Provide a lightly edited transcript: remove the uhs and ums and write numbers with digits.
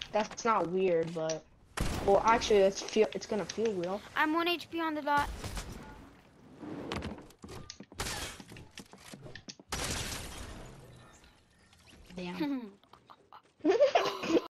That's not weird, but well, actually, it's gonna feel real. I'm 1 HP on the dot. Damn.